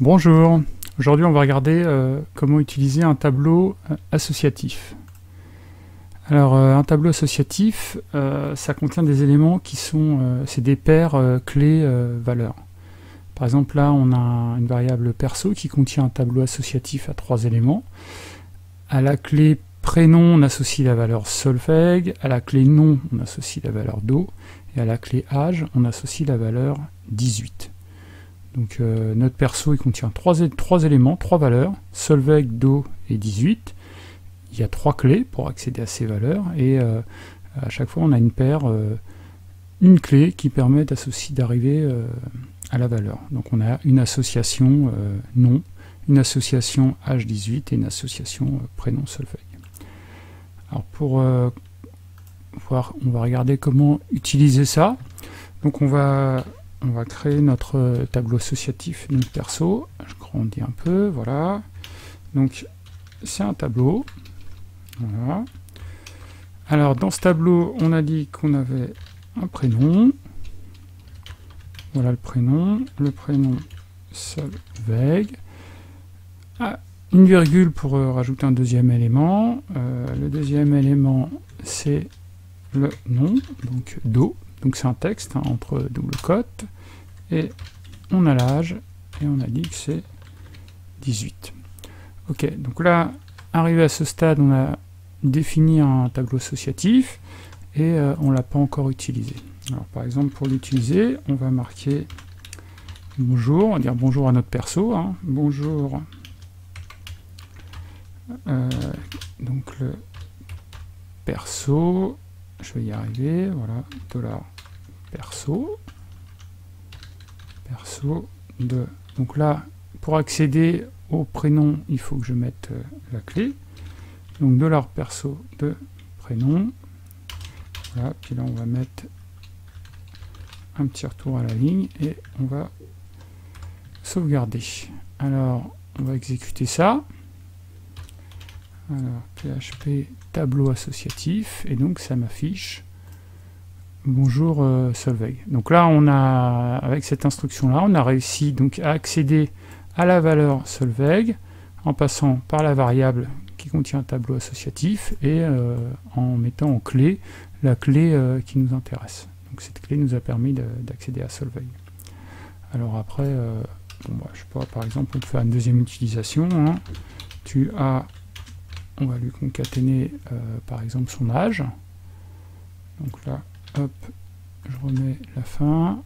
Bonjour, aujourd'hui on va regarder comment utiliser un tableau associatif. Alors un tableau associatif, ça contient des éléments qui sont, c'est des paires clés valeurs. Par exemple là on a une variable perso qui contient un tableau associatif à 3 éléments. À la clé prénom on associe la valeur solfègue, à la clé nom on associe la valeur do, et à la clé âge on associe la valeur 18. Donc notre perso il contient 3 éléments, 3 valeurs, solfègue, do et 18. Il y a 3 clés pour accéder à ces valeurs et à chaque fois on a une paire, une clé qui permet d'arriver à la valeur. Donc on a une association nom, une association âge 18 et une association prénom solfègue. Alors pour voir, on va regarder comment utiliser ça. Donc on va créer notre tableau associatif, notre perso. Je grandis un peu, voilà. Donc c'est un tableau. Voilà. Alors dans ce tableau, on a dit qu'on avait un prénom. Voilà le prénom solfègue. Ah, une virgule pour rajouter un deuxième élément. Le deuxième élément, c'est le nom, donc do. Donc c'est un texte hein, entre double cote. Et on a l'âge, et on a dit que c'est 18. Ok, donc là, arrivé à ce stade, on a défini un tableau associatif, et on ne l'a pas encore utilisé. Alors par exemple, pour l'utiliser, on va marquer bonjour, on va dire bonjour à notre perso, hein, bonjour, donc le perso, je vais y arriver, voilà, $ perso, de. Donc là, pour accéder au prénom, il faut que je mette la clé. Donc $perso de prénom. Voilà, puis là on va mettre un petit retour à la ligne et on va sauvegarder. Alors, on va exécuter ça. Alors, PHP tableau associatif, et donc ça m'affiche bonjour solfègue. Donc là, on a, avec cette instruction-là, on a réussi donc à accéder à la valeur solfègue en passant par la variable qui contient un tableau associatif et en mettant en clé la clé qui nous intéresse. Donc cette clé nous a permis d'accéder à solfègue. Alors après, bon, bah, je sais pas, par exemple, on peut faire une deuxième utilisation. Hein. On va lui concaténer par exemple son âge. Donc là, hop, je remets la fin,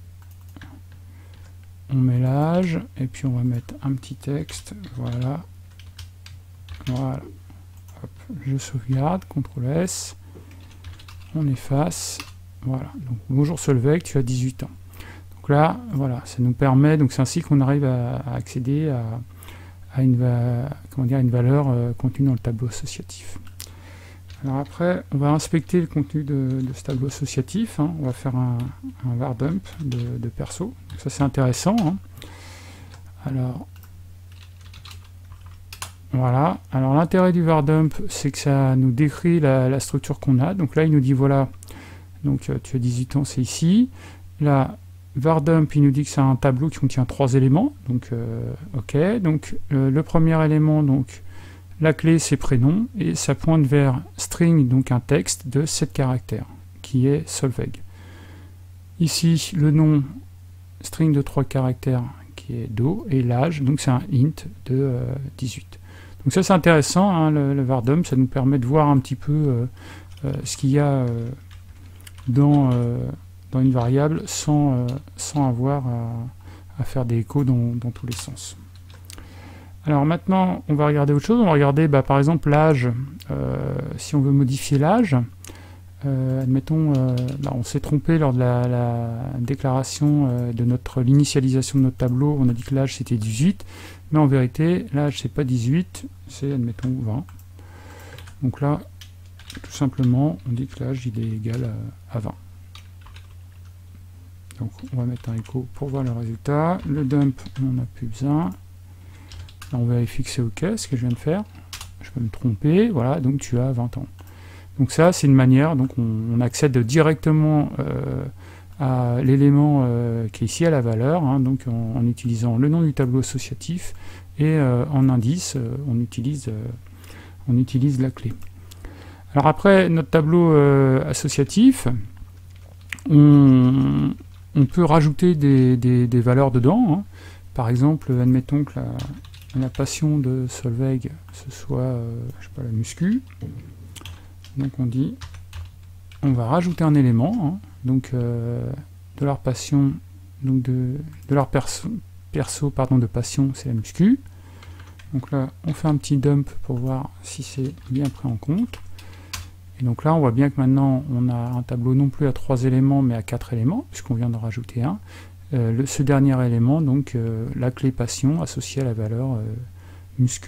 on met l'âge, et puis on va mettre un petit texte, voilà, voilà, hop, je sauvegarde, CTRL S, on efface, voilà, donc bonjour solfègue, tu as 18 ans. Donc là, voilà, ça nous permet, donc c'est ainsi qu'on arrive à accéder à une valeur contenue dans le tableau associatif. Alors après, on va inspecter le contenu de ce tableau associatif. Hein. On va faire un var dump de perso. Donc ça c'est intéressant. Hein. Alors voilà. Alors l'intérêt du var dump, c'est que ça nous décrit la structure qu'on a. Donc là, il nous dit voilà. Donc tu as 18 ans, c'est ici. Là, var dump, il nous dit que c'est un tableau qui contient 3 éléments. Donc ok. Donc le premier élément, donc la clé c'est prénom et ça pointe vers string, donc un texte de 7 caractères qui est solfègue. Ici le nom string de 3 caractères qui est do et l'âge, donc c'est un int de 18. Donc ça c'est intéressant, hein, le var dump, ça nous permet de voir un petit peu ce qu'il y a dans une variable sans avoir à faire des échos dans tous les sens. Alors maintenant, on va regarder autre chose. On va regarder par exemple l'âge. Si on veut modifier l'âge, admettons, on s'est trompé lors de la déclaration de l'initialisation de notre tableau. On a dit que l'âge c'était 18, mais en vérité, l'âge c'est pas 18, c'est admettons 20. Donc là, tout simplement, on dit que l'âge il est égal à 20. Donc on va mettre un écho pour voir le résultat. Le dump, on n'en a plus besoin. Là, on vérifie que c'est OK, ce que je viens de faire. Je peux me tromper, voilà, donc tu as 20 ans. Donc ça, c'est une manière, donc on accède directement à l'élément qui est ici à la valeur, hein, donc en utilisant le nom du tableau associatif, et en indice, on utilise la clé. Alors après notre tableau associatif, on peut rajouter des valeurs dedans, hein. Par exemple, admettons que la passion de Solveig, ce soit je sais pas, la muscu. Donc on dit, on va rajouter un élément, hein, donc de leur passion, donc de leur perso de passion, c'est la muscu. Donc là, on fait un petit dump pour voir si c'est bien pris en compte. Et donc là, on voit bien que maintenant, on a un tableau non plus à 3 éléments, mais à 4 éléments, puisqu'on vient de rajouter un. Ce dernier élément, donc la clé passion associée à la valeur muscu.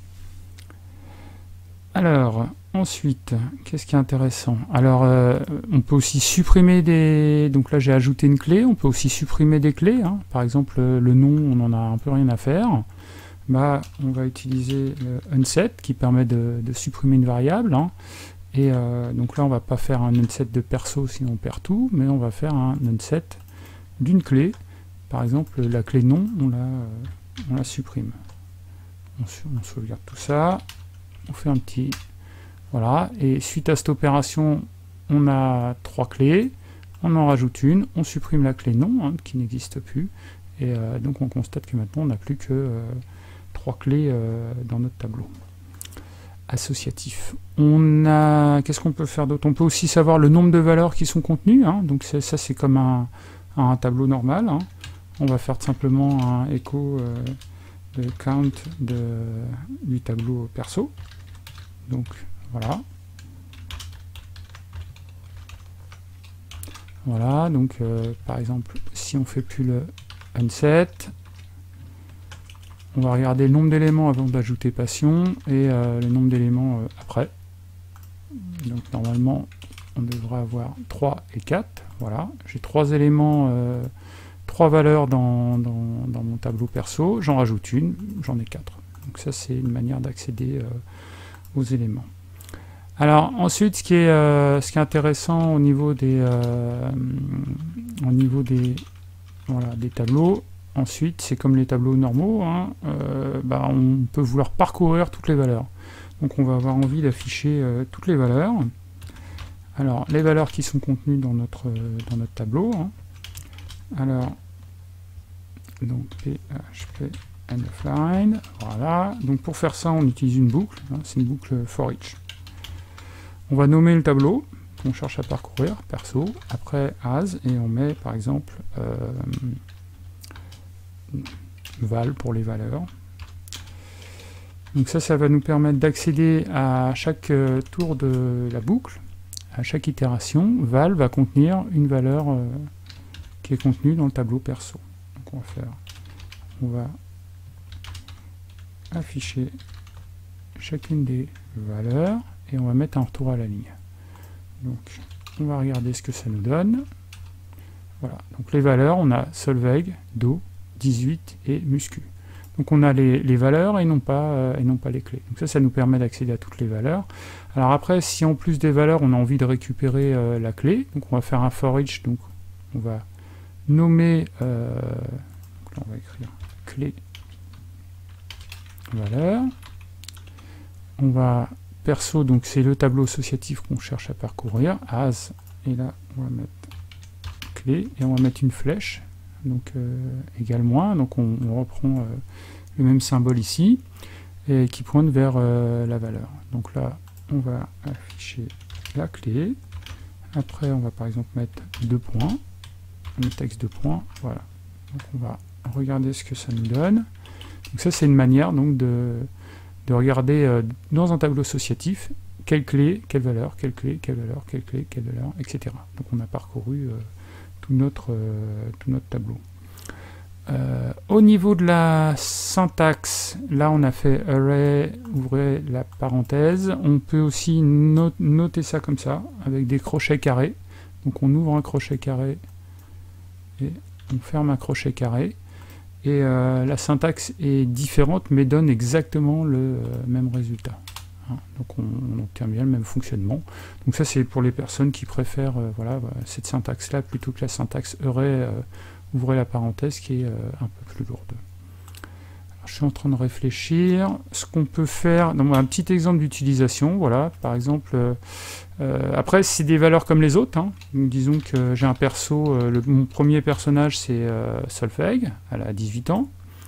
Alors, ensuite, qu'est-ce qui est intéressant? Alors, on peut aussi supprimer des... Donc là, j'ai ajouté une clé, on peut aussi supprimer des clés, hein. Par exemple, le nom, on n'en a un peu rien à faire. Bah, on va utiliser le unset, qui permet de supprimer une variable, hein. Et donc là, on va pas faire un unset de perso, sinon on perd tout, mais on va faire un unset d'une clé. Par exemple, la clé nom, on la supprime. On sauvegarde tout ça, on fait un petit... Voilà, et suite à cette opération, on a 3 clés, on en rajoute une, on supprime la clé non, hein, qui n'existe plus, et donc on constate que maintenant on n'a plus que 3 clés dans notre tableau associatif. Qu'est-ce qu'on peut faire d'autre? On peut aussi savoir le nombre de valeurs qui sont contenues, hein, donc ça c'est comme un tableau normal, hein. On va faire tout simplement un echo de count du tableau perso. Donc voilà. Voilà, donc par exemple, si on fait plus le unset, on va regarder le nombre d'éléments avant d'ajouter passion et le nombre d'éléments après. Donc normalement, on devrait avoir 3 et 4. Voilà, j'ai 3 éléments, 3 valeurs dans mon tableau perso, j'en rajoute une, j'en ai 4. Donc ça, c'est une manière d'accéder aux éléments. Alors ensuite, ce qui est intéressant au niveau des tableaux, ensuite, c'est comme les tableaux normaux, hein, on peut vouloir parcourir toutes les valeurs. Donc on va avoir envie d'afficher toutes les valeurs. Alors les valeurs qui sont contenues dans notre tableau, hein. Alors, donc PHP endofline, voilà. Donc pour faire ça, on utilise une boucle, hein, c'est une boucle for each. On va nommer le tableau qu'on cherche à parcourir, perso, après as, et on met par exemple val pour les valeurs. Donc ça va nous permettre d'accéder à chaque tour de la boucle, à chaque itération. Val va contenir une valeur qui est contenue dans le tableau perso. Donc on va afficher chacune des valeurs et on va mettre un retour à la ligne. Donc on va regarder ce que ça nous donne. Voilà, donc les valeurs, on a Solveig, Do, 18 et Muscu. Donc on a les valeurs et non pas les clés. Donc ça nous permet d'accéder à toutes les valeurs. Alors après, si en plus des valeurs, on a envie de récupérer la clé, donc on va faire un for each, donc on va nommer, donc là on va écrire clé valeur. On va perso, donc c'est le tableau associatif qu'on cherche à parcourir, as, et là on va mettre clé, et on va mettre une flèche, donc égale moins, donc on reprend le même symbole ici, et qui pointe vers la valeur. Donc là, on va afficher la clé, après on va par exemple mettre 2 points, le texte 2 points, voilà. Donc on va regarder ce que ça nous donne. Donc ça c'est une manière donc de regarder dans un tableau associatif quelle clé, quelle valeur, quelle clé, quelle valeur, quelle clé, quelle valeur, etc. Donc on a parcouru tout notre tableau. Au niveau de la syntaxe, là on a fait array, ouvrez la parenthèse. On peut aussi noter ça comme ça, avec des crochets carrés. Donc on ouvre un crochet carré et on ferme un crochet carré. Et la syntaxe est différente mais donne exactement le même résultat. hein. Donc on obtient bien le même fonctionnement. Donc ça c'est pour les personnes qui préfèrent voilà, cette syntaxe-là plutôt que la syntaxe array, ouvrez la parenthèse, qui est un peu plus lourde. Alors, je suis en train de réfléchir. Ce qu'on peut faire, donc, un petit exemple d'utilisation, voilà, par exemple, après c'est des valeurs comme les autres, hein. Donc, disons que j'ai un perso, mon premier personnage c'est Solveig, elle a 18 ans.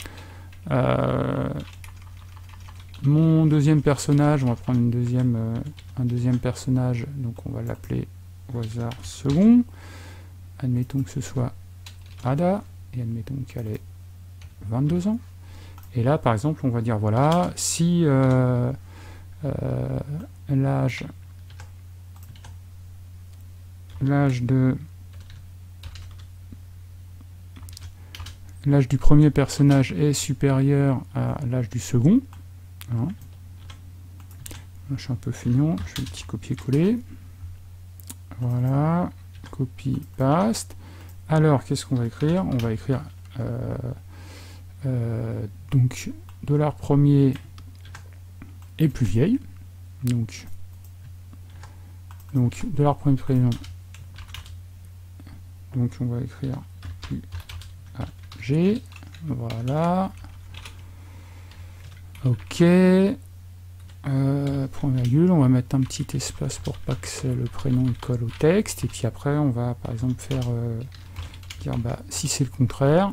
Mon deuxième personnage, on va prendre un deuxième personnage, donc on va l'appeler au hasard second. Admettons que ce soit Ada, et admettons qu'elle ait 22 ans. Et là, par exemple, on va dire, voilà, si l'âge du premier personnage est supérieur à l'âge du second. Hein. Là, je suis un peu feignant, je fais un petit copier-coller. Voilà, copie, paste. Alors, qu'est-ce qu'on va écrire? On va écrire donc $premier est plus vieille. Donc $premier prénom. Donc on va écrire plus âgé. Voilà. Ok. Point virgule, on va mettre un petit espace pour pas que le prénom colle au texte. Et puis après, on va par exemple faire dire bah, si c'est le contraire,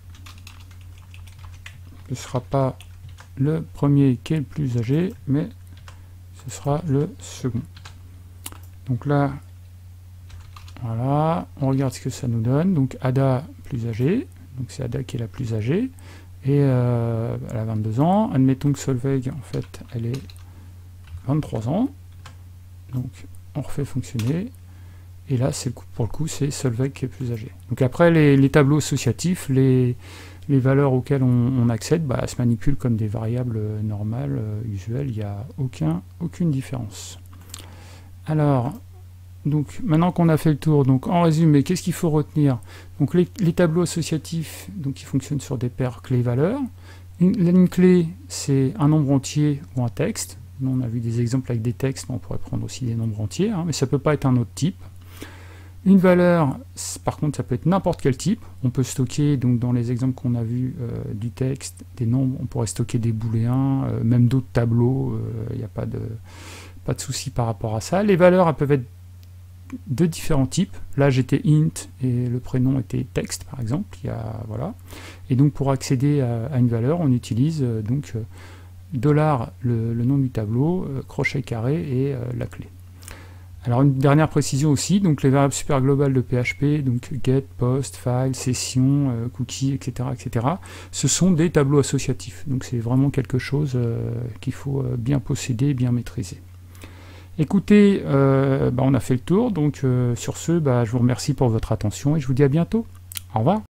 ce ne sera pas le premier qui est le plus âgé, mais ce sera le second. Donc là, voilà, on regarde ce que ça nous donne. Donc Ada plus âgée, donc c'est Ada qui est la plus âgée, et elle a 22 ans. Admettons que Solveig, en fait, elle est 23 ans. Donc on refait fonctionner. Et là, pour le coup, c'est Solveig qui est plus âgé. Donc après, les tableaux associatifs, les valeurs auxquelles on accède, bah, se manipulent comme des variables normales, usuelles. Il n'y a aucune différence. Alors, donc maintenant qu'on a fait le tour, donc en résumé, qu'est-ce qu'il faut retenir? Donc les tableaux associatifs, donc ils fonctionnent sur des paires clés-valeurs. La ligne clé, c'est un nombre entier ou un texte. Nous, on a vu des exemples avec des textes, mais on pourrait prendre aussi des nombres entiers, hein, mais ça ne peut pas être un autre type. Une valeur, par contre, ça peut être n'importe quel type. On peut stocker, donc dans les exemples qu'on a vus du texte, des nombres, on pourrait stocker des booléens, même d'autres tableaux, il n'y a pas de souci par rapport à ça. Les valeurs, elles peuvent être de différents types. Là, j'étais int et le prénom était texte, par exemple. Voilà. Et donc, pour accéder à une valeur, on utilise donc $ le nom du tableau, crochet carré et la clé. Alors une dernière précision aussi, donc les variables super globales de PHP, donc get, post, file, session, cookie, etc., etc., ce sont des tableaux associatifs. Donc c'est vraiment quelque chose qu'il faut bien posséder, bien maîtriser. Écoutez, on a fait le tour, donc sur ce, je vous remercie pour votre attention et je vous dis à bientôt. Au revoir.